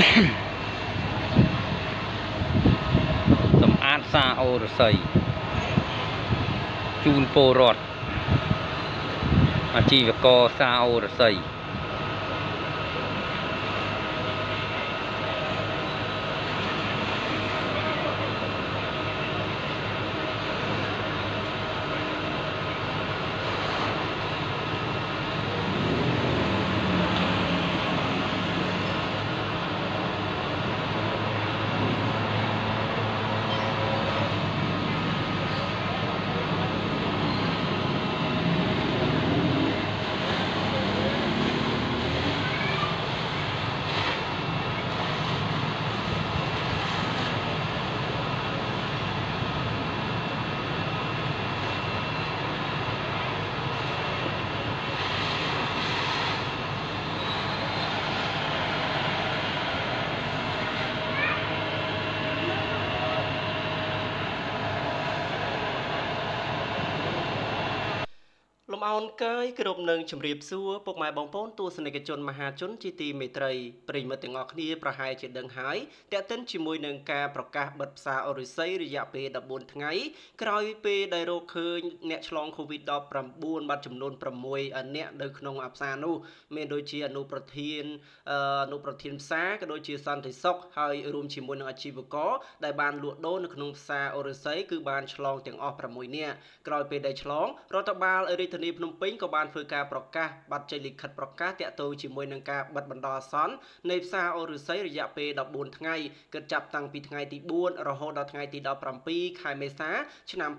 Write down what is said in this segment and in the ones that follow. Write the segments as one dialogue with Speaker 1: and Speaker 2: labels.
Speaker 1: សម្អាតសាអូរស័យជូនពលរដ្ឋអាជីវករសាអូរស័យ
Speaker 2: លំអោនកាយគ្រប់នឹងជម្រាបសួរពុកម៉ែបងប្អូនទស្សនិកជនមហាជនជាទីមេត្រីប្រិយមិត្តទាំងអស់គ្នាប្រហែលជាដឹងហើយតេតិនជាមួយនឹងការប្រកាសបិទផ្សារអូរិស័យរយៈពេល14ថ្ងៃក្រោយពេលដែលរកឃើញអ្នកឆ្លង COVID-19 បាត់ចំនួន6អ្នកនៅក្នុងផ្សារនោះមានដូចជាអនុប្រធានផ្សារក៏ដូចជាសន្តិសុខហើយរួមជាមួយនឹងអាជីវករដែលបានលក់ដូរនៅក្នុងផ្សារអូរិស័យគឺបានឆ្លងទាំងអស់6នាក់ក្រោយពេលដែលឆ្លងរដ្ឋបាលរាជធានីភ្នំពេញក៏បានធ្វើការប្រកាសប័ណ្ណចេញលិខិតប្រកាសតាក់ទងជាមួយនឹងការបិទបណ្ដោះអាសន្ននៃផ្សារអូរិស័យរយៈពេល14ថ្ងៃគិតចាប់តាំងពីថ្ងៃទី4រហូតដល់ថ្ងៃទី17ខែមេសាឆ្នាំ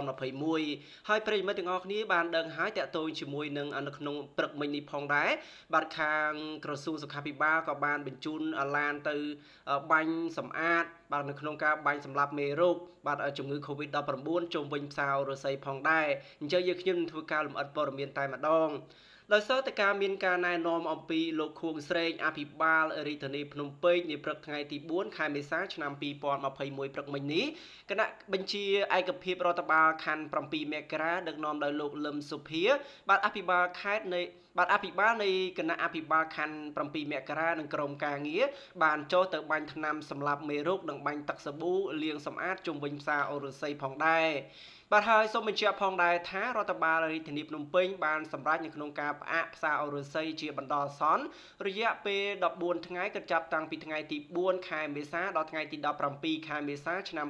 Speaker 2: 2021ហើយប្រិយមិត្តទាំងអស់គ្នាបានដឹងហើយតាក់ទងជាមួយនឹងនៅក្នុងព្រឹកមិញនេះផងដែរបាទខាងក្រសួងសុខាភិបាលក៏បានបញ្ជូនឡានទៅបាញ់សម្អាតបាទនៅក្នុងការបាញ់សម្លាប់មេរោគបាទជំងឺ COVID-19 ជុំវិញផ្សារអូរិស័យផងដែរអញ្ចឹងយើងខ្ញុំនឹងធ្វើការលម្អិតព័ត៌មានតែម្ដងដោយសារតែការមានការណែនាំអំពីលោកខួងស្រេងអភិបាលរាជធានីភ្នំពេញនាព្រឹកថ្ងៃទី4ខែមេសាឆ្នាំ2021ព្រឹកមិញនេះគណៈបញ្ជាឯកភាពរដ្ឋបាលខណ្ឌ7មករាដឹកនាំដោយលោកលឹមសុភាបាទអភិបាលខេត្តនៃអភិបាលនៃគណៈអភិបាលខណ្ឌ7មករានិងក្រុមការងារបានចូលទៅបាញ់ថ្នាំសម្លាប់មេរោគនិងបាញ់ទឹកសាប៊ូលាងសម្អាតជុំវិញផ្សារអូរិស័យផងដែរបាទហើយសូមបញ្ជាក់ផងដែរថារដ្ឋបាលរាជធានីភ្នំពេញបានសម្រេចនៅក្នុងការផ្អាកផ្សារអូរិស័យជាបណ្ដោះអាសន្នរយៈពេល14ថ្ងៃគិតចាប់តាំងពីថ្ងៃទី4ខែមេសាដល់ថ្ងៃទី17ខែមេសាឆ្នាំ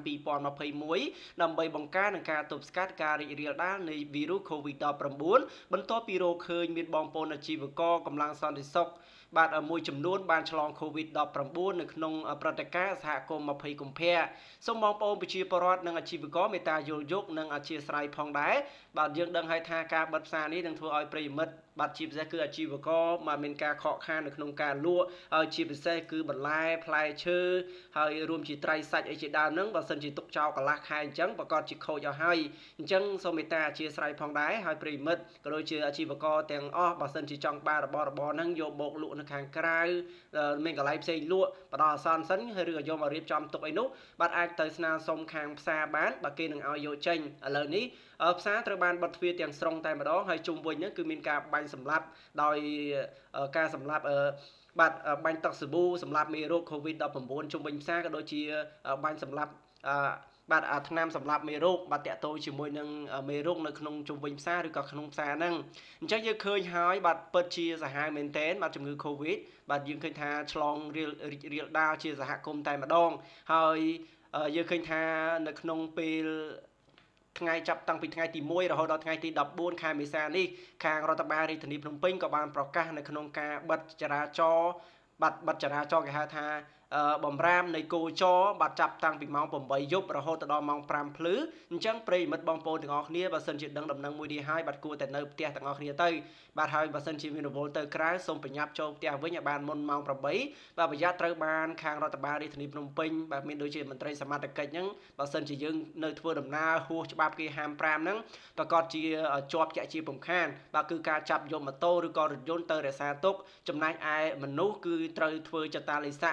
Speaker 2: 2021ដើម្បីបង្ការនឹងការទប់ស្កាត់ការរីករាលដាលនៃវីរុស COVID-19 បន្ទាប់ពីរកឃើញមានបងប្អូនអាជីវករកម្លាំងសន្តិសុខបាទមួយចំនួនបានឆ្លង COVID-19 នៅក្នុងព្រឹត្តិការណ៍សហគមន៍20កុម្ភៈសូមបងប្អូនប្រជាពលរដ្ឋនិងអាជីវករមេត្តាយល់យកនិងអធិស្ឋានផងដែរបាទយើងដឹងហើយថាការបិទផ្សារនេះនឹងធ្វើឲ្យប្រិយមិត្តបាទជាពិសេសគឺអាជីវករមកមានការខកខាននៅក្នុងការលក់ហើយជាពិសេសគឺបន្លែផ្លែឈើហើយរួមជាត្រីសាច់អីជាដើមហ្នឹងបើសិនជាទុកចោលកន្លះខែអញ្ចឹងប្រកាសជាខូចអស់ហើយអញ្ចឹងសូមមេត្តាអធិស្ឋានផងដែរហើយប្រិយមិត្តក៏ដូចជាអាជីវករទាំងអស់បើសិនជាចង់បានរបស់របរហ្នឹងយកបោកលក់នៅខាងក្រៅមានកន្លែងផ្សេងលក់បដោះអាសន្នសិនហើយឬក៏យកមករៀបចំទុកអីនោះបាទអាចទៅស្នើសុំខាងផ្សារបានបាទគេនឹងឲ្យយកចេញឥឡូវនេះផ្សារត្រូវបានបិទទ្វារទាំងស្រុងតែម្ដងហើយជុំវិញហ្នឹងគឺមានការបាញ់សម្លាប់ដោយការសម្លាប់បាទបាញ់ទឹកសាប៊ូសម្លាប់មេរោគ COVID-19 ជុំវិញផ្សារក៏ដូចជាបាញ់សម្លាប់បាទថ្នាំសម្លាប់មេរោគបាទតាក់ទងជាមួយនឹងមេរោគនៅក្នុងជុំវិញផ្សារឬក៏ក្នុងផ្សារហ្នឹងអញ្ចឹងយើងឃើញហើយបាទពិតជាសាហាវមែនទែនបាទជំងឺ COVID បាទយើងឃើញថាឆ្លងរៀលដាលជាសហគមន៍តែម្ដងហើយយើងឃើញថានៅក្នុងពេលថ្ងៃចាប់តាំងពីថ្ងៃទី1រហូតដល់ថ្ងៃទី14ខែមេសានេះខាងរដ្ឋបាលរាជធានីភ្នំពេញក៏បានប្រកាសនៅក្នុងការបិទចរាចរណ៍បិទចរាចរណ៍គេហៅថាបំរាមនៃគោចរបាទចាប់តាំងពីម៉ោង8យប់រហូតដល់ម៉ោង5ភ្លឺអញ្ចឹងប្រិយមិត្តបងប្អូនទាំងអស់គ្នាបើសិនជាដឹងដំណឹងមួយនេះហើយបាទគួរតែនៅផ្ទះទាំងអស់គ្នាទៅបាទហើយបើសិនជាមានរវល់ទៅក្រៅសូមប្រញាប់ចូលផ្ទះវិញឲ្យបានមុនម៉ោង8បាទប្រយ័ត្នត្រូវបានខាងរដ្ឋបាលរាជធានីភ្នំពេញបាទមានដូចជាមន្ត្រីសមត្ថកិច្ចហ្នឹងបើសិនជាយើងនៅធ្វើដំណើរហួសច្បាប់គេហាម5ហ្នឹងប្រកាសជាជាប់ជាក់ជាពំខានបាទគឺការចាប់យកម៉ូតូឬក៏រថយន្តទៅរក្សាទុកចំណែកឯមនុស្សគឺត្រូវធ្វើចតាលិស័កនៅផ្ទះ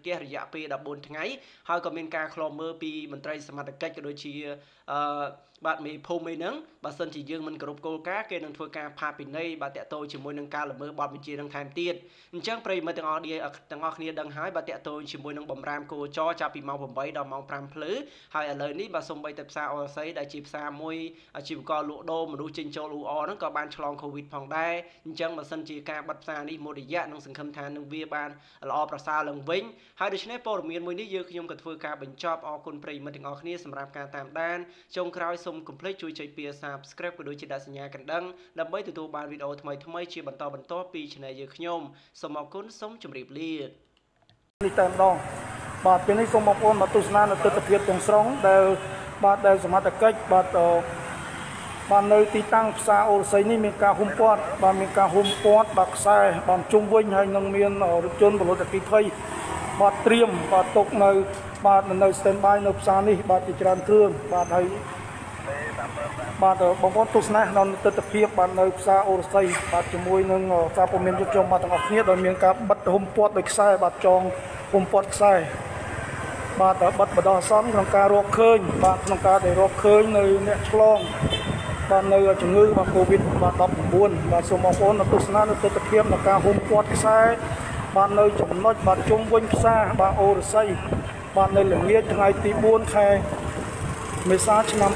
Speaker 2: ទះរយៈពេល14ថ្ងៃហើយក៏មានការខ្លមមើលពីមន្ត្រីសមត្ថកិច្ចក៏ដូចជាបាទមេភូមិអីហ្នឹងបើសិនជាយើងមិនគោរពគោលការណ៍គេនឹងធ្វើការផាកពិន័យបាទតាក់ទងជាមួយនឹងការល្មើសបទបញ្ជានឹងថែមទៀតអញ្ចឹងប្រិយមិត្តទាំងអស់គ្នាដឹងហើយបាទតាក់ទងជាមួយនឹងបំរាមគោចរចាប់ពីម៉ោង8ដល់ម៉ោង5ភ្លឺហើយឥឡូវនេះបាទសូម្បីតែផ្សារអរស័យដែលជាផ្សារមួយអាជីវករលក់ដូរមនុស្សចេញចូលលូអហ្នឹងក៏បានឆ្លង COVID ផងដែរអញ្ចឹងបើសិនជាការបិទផ្សារនេះមួយរយៈនឹងសង្ឃឹមថានឹងវាបានល្អប្រសើរឡើងវិញហើយដូច្នេះព័ត៌មានមួយនេះយើងខ្ញុំក៏ធ្វើការបញ្ចប់អរគុណប្រិយមិត្តទាំងអស់គ្នាសម្រាប់ការតាមដានចុងក្រោយសូមកុំភ្លេចជួយចុចពាក្យ Subscribe ក៏ដូចជាដាក់សញ្ញាកណ្ដឹងដើម្បីទទួលបានវីដេអូថ្មីៗជាបន្តបន្ទាប់ពី Channel យើងខ្ញុំសូមអរគុណសូមជម្រាបលា
Speaker 3: នេះតែម្ដងបាទពេលនេះសូមបងប្អូនមកទស្សនានៅទស្សនវិជ្ជាទាំងស្រុងដែលសមត្ថកិច្ចបាននៅទីតាំងផ្សារអូរស័យនេះមានការហ៊ុមព័ទ្ធបាទខ្សែបានជុំវិញហើយនឹងមានរថយន្តពលរដ្ឋអគ្គិភ័យបាទត្រៀមបាទទុកនៅបាទនៅ standby នៅផ្សារនេះបាទជាច្រើនគ្រឿងបាទហើយបាទបងប្អូនទស្សនានៅទស្សនវិជ្ជាបាទនៅផ្សារអូរស័យបាទជាមួយនឹងសារព័ត៌មានយុទ្ធជនបាទទាំងអស់គ្នាដោយមានការបិទហ៊ុមព័ទ្ធដោយខ្សែបាទចងហ៊ុមព័ទ្ធខ្សែបាទបិទបដោះអាសន្នក្នុងការរកឃើញបាទក្នុងការដែលរកឃើញនៅអ្នកឆ្លងបាទនៅជំងឺបាទ COVID បាទ19បាទសូមបងប្អូនទស្សនានៅទស្សនវិជ្ជានៃការហ៊ុមព័ទ្ធខ្សែបាទនៅចំណុចបាទជុំវិញផ្សារបាទអូរស័យបាទនៅល្ងាចថ្ងៃទី4ខែមេសាឆ្នាំ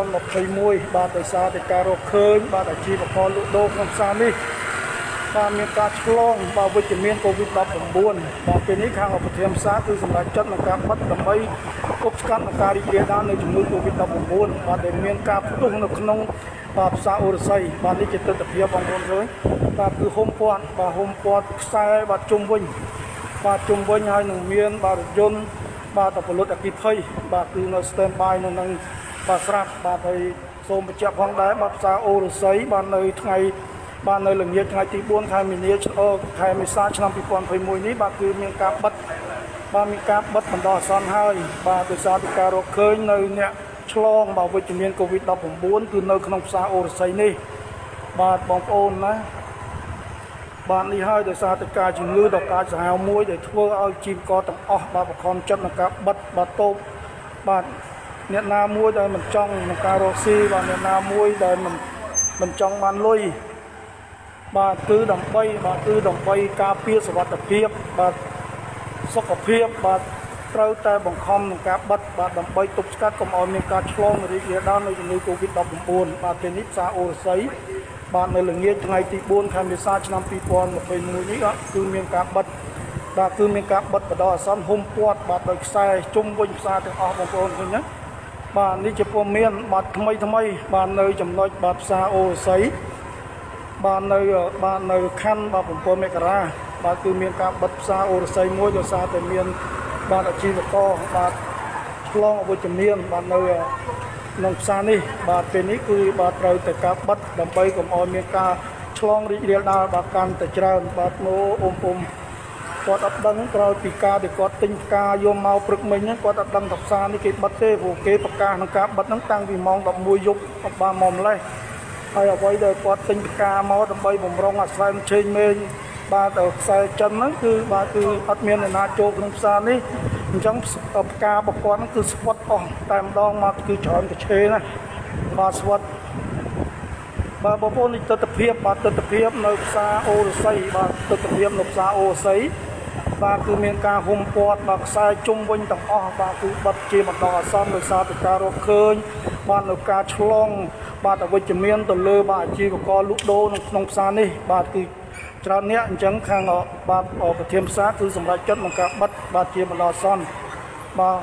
Speaker 3: 2021បាទដោយសារតែការរកឃើញបាទអាជីវករលក់ដូរក្នុងផ្សារនេះបាទមានការឆ្លងបាទវិជ្ជមាន COVID 19បាទពេលនេះខាងឧបត្ថម្ភផ្សារគឺសម្រាប់ចាត់នឹងការបិទដើម្បីគប់ស្កាត់នឹងការរីករាលដាលនៃជំងឺ COVID 19បាទដែលមានការផ្ទុះនៅក្នុងបាទផ្សារអូរស័យបាទនេះជាទស្សនវិជ្ជាបងប្អូនឃើញបាទគឺហ៊ុមព័ទ្ធខ្សែបាទជុំវិញហើយនឹងមានបាទរថយន្តបាទពលរដ្ឋអគ្គិភ័យបាទគឺនៅ standby នៅនឹងបាទស្រាប់បាទហើយសូមបញ្ជាក់ផងដែរបាទផ្សារអូរស័យបាទនៅល្ងាចថ្ងៃទី4ខែមេសាឆ្នាំ2021នេះបាទគឺមានការបិទបណ្ដោះអាសន្នហើយបាទដោយសារតែការរកឃើញនៅអ្នកឆ្លងបាទវិជ្ជមាន COVID 19គឺនៅក្នុងផ្សារអូរស័យនេះបាទបងប្អូនណាបាទនេះហើយដោយសារតែការជំងឺដ៏កាចសាហាវមួយដែលធ្វើឲ្យជីវករទាំងអស់បាទបង្ខំចិត្តនឹងការបិទបាទតូបបាទអ្នកណាមួយដែលមិនចង់នឹងការរកស៊ីបាទអ្នកណាមួយដែលមិនចង់បានលុយបាទគឺដើម្បីការពារសុវត្ថិភាពបាទសុខភាពបាទត្រូវតែបង្ខំនឹងការបិទបាទដើម្បីទប់ស្កាត់កុំឲ្យមានការឆ្លងរីករាលដាលនៃជំងឺ COVID 19បាទពេលនេះផ្សារអូរស័យបាទនៅល្ងាចថ្ងៃទី4ខែមេសាឆ្នាំ2021នេះគឺមានការបិទបដោះអាសន្នហ៊ុមព័ទ្ធបាទដោយខ្សែជុំវិញផ្សារទាំងអស់បងប្អូនឃើញណាបាទនេះជាព័ត៌មានបាទថ្មីបាទនៅចំណុចបាទផ្សារអូរស័យបាទនៅខណ្ឌបាទ7មករាបាទគឺមានការបិទផ្សារអូរស័យមួយដោយសារតែមានបាទអាជីវករបាទឆ្លងអវិជ្ជមានបាទនៅក្នុងផ្សារនេះបាទពេលនេះគឺបាទត្រូវតែការបិទដើម្បីកុំឲ្យមានការឆ្លងរីករាលដាលបាទកាន់តែច្រើនបាទគាត់អត់ដឹងក្រោយពីការដែលគាត់ទិញផ្កាយកមកព្រឹកមិញគាត់អត់ដឹងថាផ្សារនេះគេបិទទេព្រោះគេប្រកាសក្នុងការបិទហ្នឹងតាំងពីម៉ោង11យប់បានមកម្លេះហើយអ្វីដែលគាត់ទិញផ្កាមកដើម្បីបំរុងអាស្រ័យឆេងមេងបាទខ្សែចិនហ្នឹងគឺអត់មានអ្នកណាចូលក្នុងផ្សារនេះអញ្ចឹងផ្កាប្រព័ន្ធហ្នឹងគឺស្វិតអស់តែម្ដងមកគឺច្រើនកឆេណាបាទស្វិតបាទបងប្អូននេះទស្សនវិជ្ជានៅផ្សារអូរស័យបាទទស្សនវិជ្ជានៅផ្សារអូរស័យបាទគឺមានការហ៊ុមព័ទ្ធបាទខ្សែជុំវិញទាំងអស់បាទគឺបិទជាបណ្ដោះអាសន្នដោយសារតែការរកឃើញបាទនៅការឆ្លងបាទអវិជ្ជមានទៅលើបាទអាជីវករលក់ដូរនៅក្នុងផ្សារនេះបាទគឺច្រើនអ្នកអញ្ចឹងខាងបាទប្រធានផ្សារគឺសម្រាប់ចិត្តនឹងការបិទបាទជាបណ្ដោះអាសន្នបាទ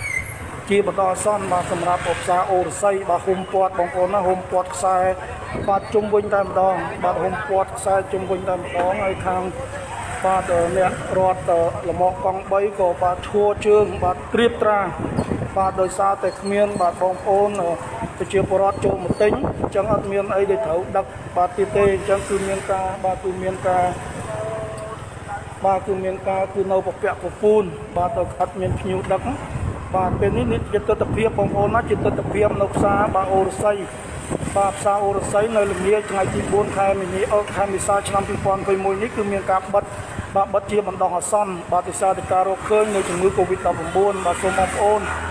Speaker 3: សម្រាប់ផ្សារអូរស័យបាទហ៊ុមព័ទ្ធបងប្អូនណាហ៊ុមព័ទ្ធខ្សែបាទជុំវិញតែម្ដងបាទហ៊ុមព័ទ្ធខ្សែជុំវិញតែម្ដងហើយខាងបាទអ្នករត់លំកកង់3ក៏បាទឈួរជើងបាទត្រៀបត្រាបាទដោយសារតែគ្មានបាទបងប្អូនប្រជាពលរដ្ឋចូលមកទិញអញ្ចឹងអត់មានអីដែលត្រូវដឹកបាទទៀតទេអញ្ចឹងគឺមានការគឺនៅពពាក់ពពូនបាទទៅអត់មានភ្ញៀវដឹកបាទពេលនេះជាទស្សនវិជ្ជាបងប្អូនណាជាទស្សនវិជ្ជានៅផ្សារបាទអូរស័យបាទផ្សារអូរស័យនៅល្ងាចថ្ងៃទី4ខែមេសាឆ្នាំ2021នេះគឺមានការបិទបាទបិទជាបណ្ដោះអាសន្នបាទដោយសារតែការរកឃើញនៅជំងឺ Covid-19 បាទសូមបងប្អូន